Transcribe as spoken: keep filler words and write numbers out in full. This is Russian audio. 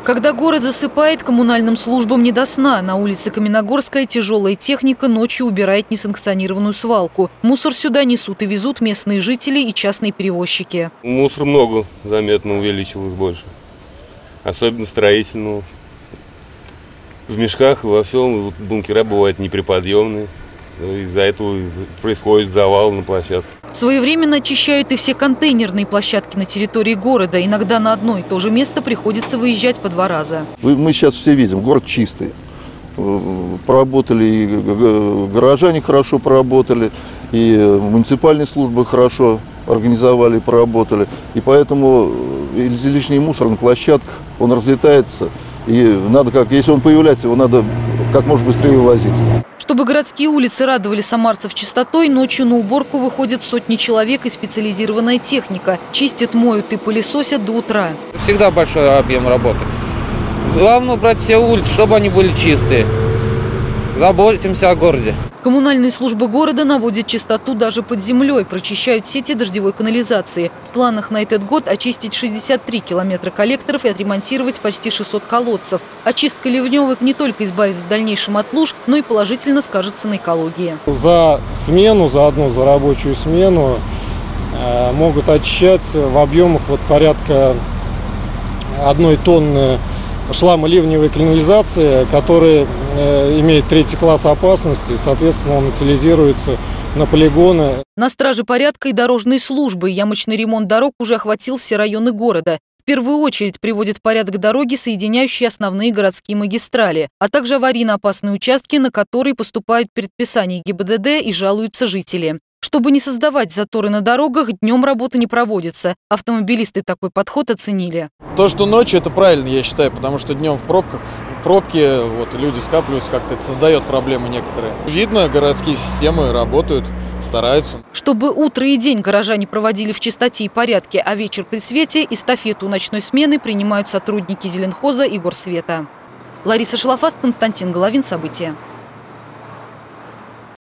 Когда город засыпает, коммунальным службам не до сна. На улице Каменногорская тяжелая техника ночью убирает несанкционированную свалку. Мусор сюда несут и везут местные жители и частные перевозчики. Мусор много заметно увеличилось больше. Особенно строительного. В мешках во всем бункера бывают неприподъемные. Из-за этого происходит завал на площадке. Своевременно очищают и все контейнерные площадки на территории города. Иногда на одно и то же место приходится выезжать по два раза. Мы сейчас все видим, город чистый. Поработали, и горожане хорошо поработали, и муниципальные службы хорошо организовали и поработали. И поэтому излишний мусор на площадках, он разлетается. И надо как, если он появляется, его надо как можно быстрее вывозить. Чтобы городские улицы радовали самарцев чистотой, ночью на уборку выходят сотни человек и специализированная техника. Чистят, моют и пылесосят до утра. Всегда большой объем работы. Главное убрать все улицы, чтобы они были чистые. Заботимся о городе. Коммунальные службы города наводят чистоту даже под землей, прочищают сети дождевой канализации. В планах на этот год очистить шестьдесят три километра коллекторов и отремонтировать почти шестьсот колодцев. Очистка ливневок не только избавит в дальнейшем от луж, но и положительно скажется на экологии. За смену, за одну, за рабочую смену э, могут очищаться в объемах вот порядка одной тонны шлама ливневой канализации, который э, имеет третий класс опасности, соответственно, он утилизируется на полигоны. На страже порядка и дорожной службы ямочный ремонт дорог уже охватил все районы города. В первую очередь приводят в порядок дороги, соединяющие основные городские магистрали, а также аварийно-опасные участки, на которые поступают предписания ГИБДД и жалуются жители. Чтобы не создавать заторы на дорогах, днем работа не проводится. Автомобилисты такой подход оценили. То, что ночью, это правильно, я считаю, потому что днем в пробках, в пробке вот, люди скапливаются, как-то это создает проблемы некоторые. Видно, городские системы работают, стараются. Чтобы утро и день горожане проводили в чистоте и порядке, а вечер при свете, эстафету ночной смены принимают сотрудники Зеленхоза и Горсвета. Лариса Шалафаст, Константин Головин. События.